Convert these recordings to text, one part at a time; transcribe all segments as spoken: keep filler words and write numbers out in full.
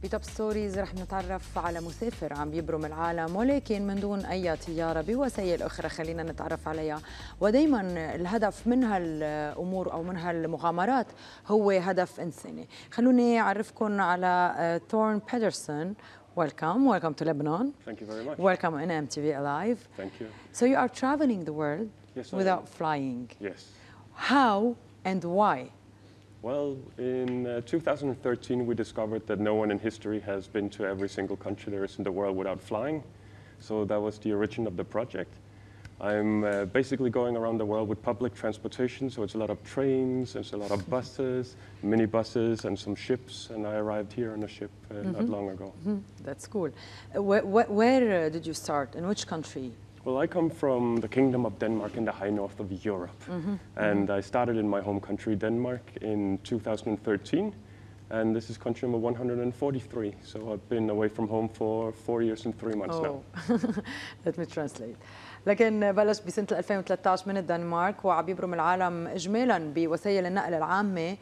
بتوب ستوريز رح نتعرف على مسافر عم يبرم العالم ولكن من دون أي طيارة بوسائل أخرى خلينا نتعرف عليها. ودايما الهدف من هالأمور أو من هالمغامرات هو هدف إنساني. خلوني أعرفكم على ثورن بيترسون. Welcome, welcome to Lebanon. Thank you very much. Welcome in M T V Alive. Thank you. So you are traveling the world yes, without flying. Yes. How and why? Well, in uh, two thousand thirteen, we discovered that no one in history has been to every single country there is in the world without flying. So that was the origin of the project. I'm uh, basically going around the world with public transportation, so it's a lot of trains, it's a lot of buses, minibuses, and some ships, and I arrived here on a ship uh, mm-hmm. not long ago. Mm-hmm. That's cool. Uh, wh wh where uh, did you start? In which country? Well, I come from the Kingdom of Denmark in the high north of Europe. Mm-hmm. And mm-hmm. I started in my home country, Denmark, in two thousand thirteen. And this is country number one hundred forty-three. So I've been away from home for four years and three months oh. now. Let me translate. لكن بلش بسنة ألفين وثلاثة عشر من الدنمارك وعم يبرم العالم إجمالا بوسائل النقل العامة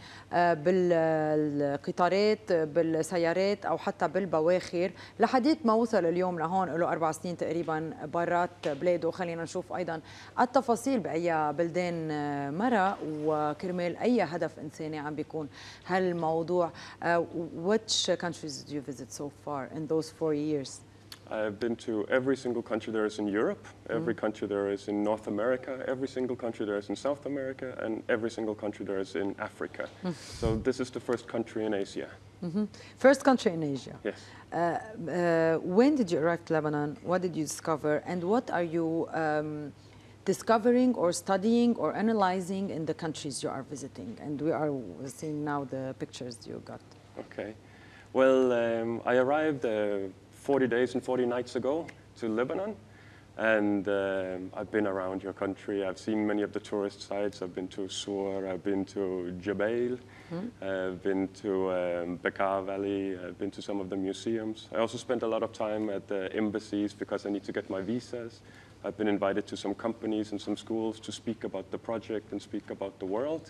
بالقطارات بالسيارات أو حتى بالبواخر لحديت ما وصل اليوم لهون له أربع سنين تقريبا برات بلاده. خلينا نشوف أيضا التفاصيل بأي بلدان مرة وكرمال أي هدف إنساني عم بيكون هالموضوع. uh, Which countries did you visit so far in those four years? I've been to every single country there is in Europe, every mm. country there is in North America, every single country there is in South America, and every single country there is in Africa. Mm. So this is the first country in Asia. Mm-hmm. First country in Asia. Yes. Uh, uh, when did you arrive to Lebanon? What did you discover? And what are you um, discovering or studying or analyzing in the countries you are visiting? And we are seeing now the pictures you got. Okay. Well, um, I arrived uh, forty days and forty nights ago to Lebanon, and um, I've been around your country. I've seen many of the tourist sites. I've been to Sur, I've been to Jebel, mm-hmm. I've been to um, Bekaa Valley, I've been to some of the museums. I also spent a lot of time at the embassies because I need to get my visas. I've been invited to some companies and some schools to speak about the project and speak about the world.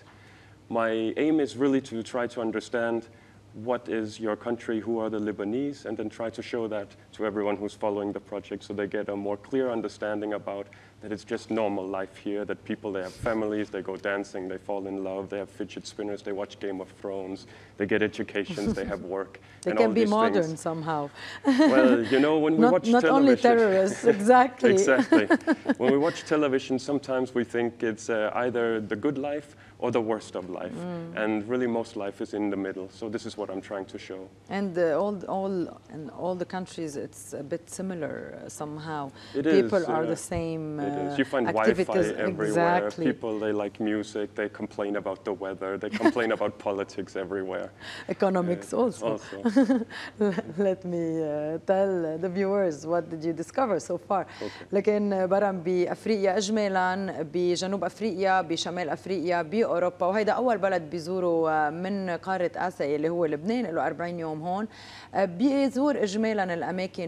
My aim is really to try to understand what is your country, who are the Lebanese, and then try to show that to everyone who's following the project so they get a more clear understanding about that it's just normal life here, that people, they have families, they go dancing, they fall in love, they have fidget spinners, they watch Game of Thrones, they get educations, they have work. They and can all be these modern things. somehow. Well, you know, when we not, watch not television... Not only terrorists, exactly. Exactly. When we watch television, sometimes we think it's uh, either the good life or the worst of life. Mm. And really most life is in the middle. So this is what I'm trying to show. And uh, all, all, in all the countries, it's a bit similar uh, somehow. It People is, are uh, the same uh, It is. You find activities. Wi-Fi everywhere. Exactly. People, they like music. They complain about the weather. They complain about politics everywhere. Economics uh, also. also. Let me uh, tell the viewers what did you discover so far. Okay. لكن برم بأفريقيا إجمالا بجنوب أفريقيا بشمال أفريقيا بأوروبا وهيدا أول بلد بيزوروا من قارة آسيا اللي هو لبنان له أربعين يوم هون. بيزور إجمالا الأماكن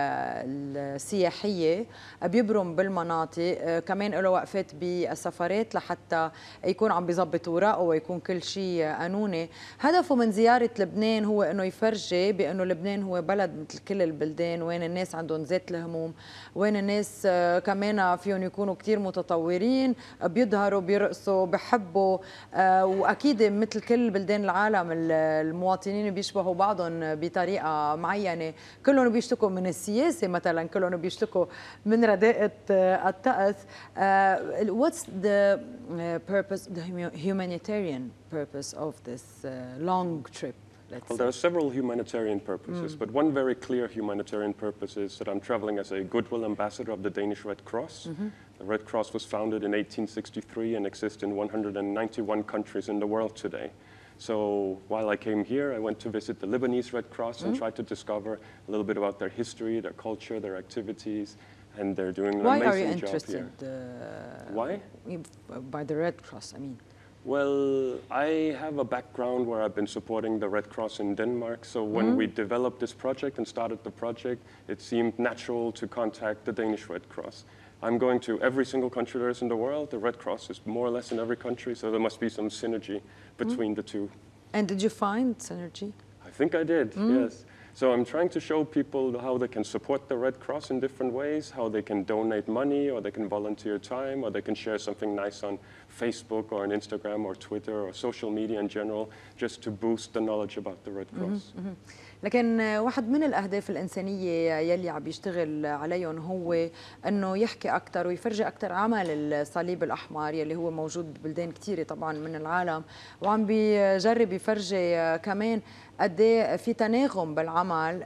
السياحية بيبرم بالمناطق كمان له وقفات بالسفارات لحتى يكون عم بيظبط اوراقه ويكون كل شيء قانوني. هدفه من زيارة لبنان هو انه يفرجي بانه لبنان هو بلد مثل كل البلدان وين الناس عندهم ذات الهموم وين الناس كمان فيهم يكونوا كثير متطورين بيظهروا بيرقصوا بحبوا واكيد مثل كل بلدان العالم المواطنين بيشبهوا بعضهم بطريقه معينه. كلهم بيشتكوا من السياسه مثلا كلهم بيشتكوا من رداءة الطقس. What's the purpose, the humanitarian purpose of this long trip? Let's well, say. there are several humanitarian purposes, mm. but one very clear humanitarian purpose is that I'm traveling as a goodwill ambassador of the Danish Red Cross. Mm-hmm. The Red Cross was founded in eighteen sixty-three and exists in one hundred ninety-one countries in the world today. So while I came here, I went to visit the Lebanese Red Cross mm-hmm. and tried to discover a little bit about their history, their culture, their activities, and they're doing an Why amazing job here. Why are you interested? Uh, Why? By the Red Cross, I mean. Well, I have a background where I've been supporting the Red Cross in Denmark. So when mm-hmm. we developed this project and started the project, it seemed natural to contact the Danish Red Cross. I'm going to every single country there is in the world. The Red Cross is more or less in every country, so there must be some synergy between mm-hmm. the two. And did you find synergy? I think I did, mm-hmm. yes. So I'm trying to show people how they can support the Red Cross in different ways, how they can donate money, or they can volunteer time, or they can share something nice on Facebook or on Instagram or Twitter or social media in general, just to boost the knowledge about the Red Cross. لكن واحد من الأهداف الإنسانية يلي عم بيشتغل عليهم هو أنه يحكي أكثر ويفرجي أكثر عمل الصليب الأحمر يلي هو موجود ببلدان كثيرة طبعا من العالم، وعم بيجرب يفرجي كمان قد ايه في تناغم بالعمل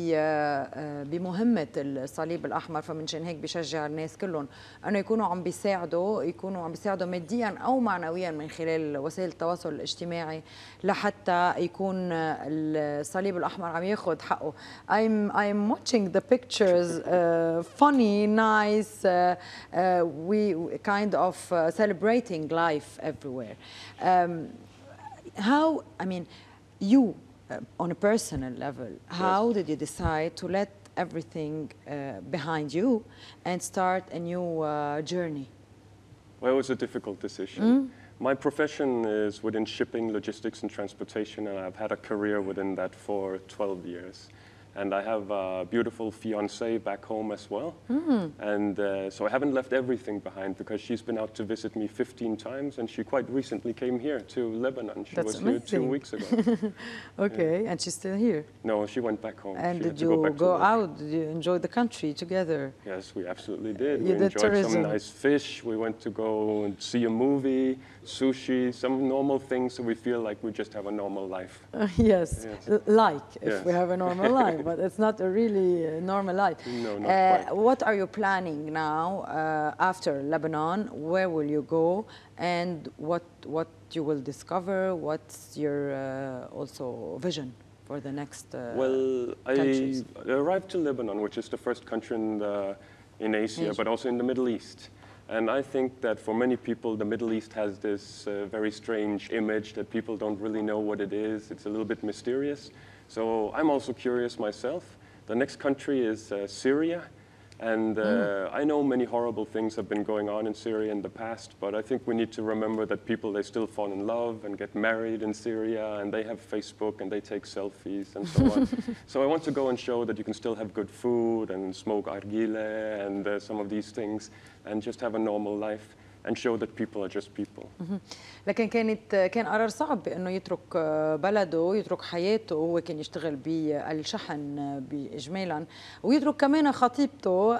بمهمه الصليب الاحمر. فمنشان هيك بشجع الناس كلهم انه يكونوا عم بيساعدوا يكونوا عم بيساعدوا ماديا او معنويا من خلال وسائل التواصل الاجتماعي لحتى يكون الصليب الاحمر عم ياخذ حقه. I'm I'm watching the pictures, uh, funny, nice, uh, uh, we kind of uh, celebrating life everywhere. Um, how, I mean, you Uh, on a personal level, how yes. did you decide to let everything uh, behind you and start a new uh, journey? Well, it was a difficult decision. Mm. My profession is within shipping, logistics, and transportation, and I've had a career within that for twelve years. And I have a beautiful fiancée back home as well. Mm. And uh, so I haven't left everything behind because she's been out to visit me fifteen times, and she quite recently came here to Lebanon. She That's was amazing. here two weeks ago. Okay, yeah. And she's still here? No, she went back home. And she did you go, go out? Did you enjoy the country together? Yes, we absolutely did. You we did enjoyed tourism. some nice fish. We went to go and see a movie, sushi, some normal things so we feel like we just have a normal life. Uh, yes, yes. like if yes. we have a normal life, but it's not a really normal life. No, not uh, quite. What are you planning now uh, after Lebanon? Where will you go, and what what you will discover? What's your uh, also vision for the next uh, well, countries? I arrived to Lebanon, which is the first country in, the, in Asia, Asia, but also in the Middle East. And I think that for many people, the Middle East has this uh, very strange image that people don't really know what it is. It's a little bit mysterious. So I'm also curious myself. The next country is uh, Syria. And uh, mm. I know many horrible things have been going on in Syria in the past, but I think we need to remember that people, they still fall in love and get married in Syria, and they have Facebook and they take selfies and so on. So I want to go and show that you can still have good food and smoke argile and uh, some of these things and just have a normal life and show that people are just people. لكن كانت كان قرار صعب بانه يترك بلده، يترك حياته، هو كان يشتغل بالشحن باجمالا، ويترك كمان خطيبته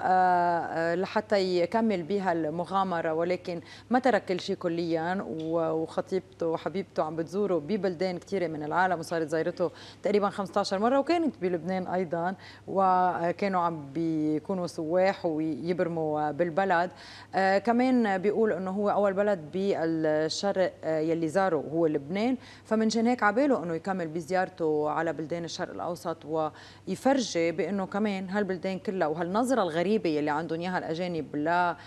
لحتى يكمل بها المغامره، ولكن ما ترك كل شيء كليا، وخطيبته وحبيبته عم بتزوره ببلدان كثيره من العالم، وصارت زيارته تقريبا خمسة عشر مره، وكانت بلبنان ايضا، وكانوا عم بيكونوا سواح ويبرموا بالبلد. كمان بيقول انه هو اول بلد بالشرق يلي زاره هو لبنان، فمنشان هيك عباله انه يكمل بزيارته على بلدان الشرق الاوسط ويفرجي بانه كمان هالبلدان كلها وهالنظره الغريبه يلي عندهم اياها الاجانب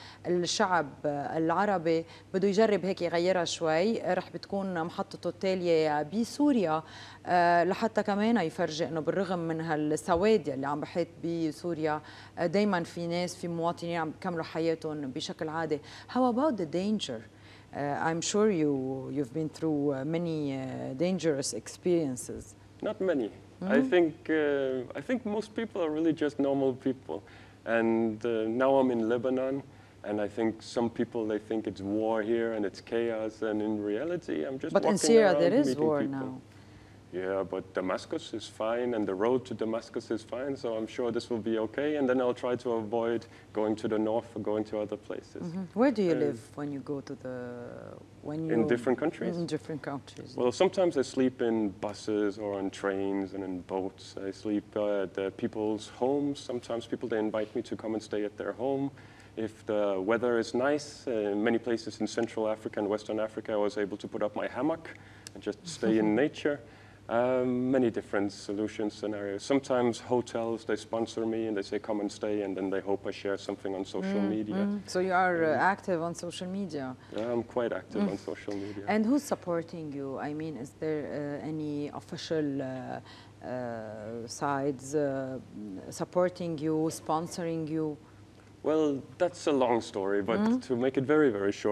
للشعب العربي بده يجرب هيك يغيرها شوي. رح بتكون محطته التاليه بسوريا لحتى كمان يفرجي انه بالرغم من هالسواد يلي عم بحيط بسوريا دائما في ناس، في مواطنين عم بيكملوا حياتهم بشكل عادي. How about the danger? Uh, I'm sure you you've been through uh, many uh, dangerous experiences. Not many. Mm-hmm. I think uh, I think most people are really just normal people. And uh, now I'm in Lebanon, and I think some people they think it's war here and it's chaos, and in reality, I'm just. But walking in Syria around there is meeting war people. now. Yeah, but Damascus is fine, and the road to Damascus is fine, so I'm sure this will be okay. And then I'll try to avoid going to the north or going to other places. Mm-hmm. Where do you uh, live when you go to the when you in different countries? In different countries. Well, sometimes I sleep in buses or on trains and in boats. I sleep uh, at uh, people's homes. Sometimes people they invite me to come and stay at their home. If the weather is nice, uh, in many places in Central Africa and Western Africa, I was able to put up my hammock and just stay in nature. Um, many different solution scenarios. Sometimes hotels, they sponsor me and they say, come and stay, and then they hope I share something on social mm, media. Mm. So you are uh, active on social media? Yeah, I'm quite active mm. on social media. And who's supporting you? I mean, is there uh, any official uh, uh, sides uh, supporting you, sponsoring you? Well, that's a long story, but mm. to make it very, very short,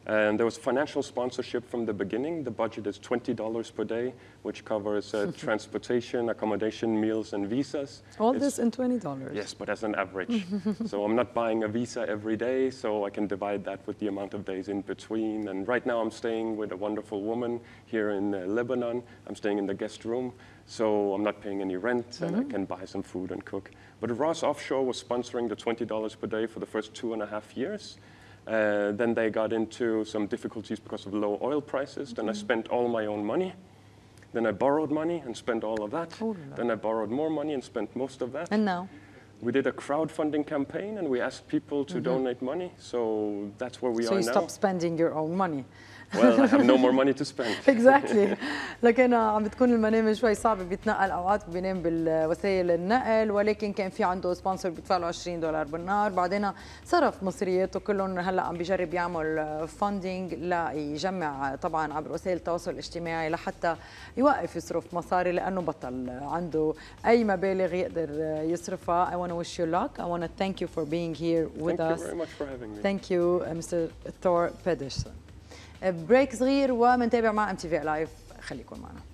And there was financial sponsorship from the beginning. The budget is twenty dollars per day, which covers uh, transportation, accommodation, meals, and visas. All It's- this in twenty dollars. Yes, but as an average. So I'm not buying a visa every day, so I can divide that with the amount of days in between. And right now I'm staying with a wonderful woman here in uh, Lebanon. I'm staying in the guest room, so I'm not paying any rent, and I can buy some food and cook. But Ross Offshore was sponsoring the twenty dollars per day for the first two and a half years. Uh, then they got into some difficulties because of low oil prices. Then I spent all my own money. Then I borrowed money and spent all of that. Oh, la. Then I borrowed more money and spent most of that. And now? We did a crowdfunding campaign and we asked people to donate money. So that's where we So are you now. stop spending your own money. Well, I have no more money to spend. اكزاكتلي لكن عم بتكون المنامه شوي صعبه، بيتنقل اوقات بينام بالوسائل النقل، ولكن كان في عنده سبونسر بيدفع له عشرين دولار بالنهار، بعدين صرف مصرياته كلهم هلا عم بيجرب يعمل فاندنج ليجمع طبعا عبر وسائل التواصل الاجتماعي لحتى يوقف يصرف مصاري لانه بطل عنده اي مبالغ يقدر يصرفها. I want to wish you luck. I want to thank you for being here with Thank us. you very much for having me. Thank you Mister Thor Pedersen. بريك صغير ومنتابع مع ام تي في لايف، خليكم معنا.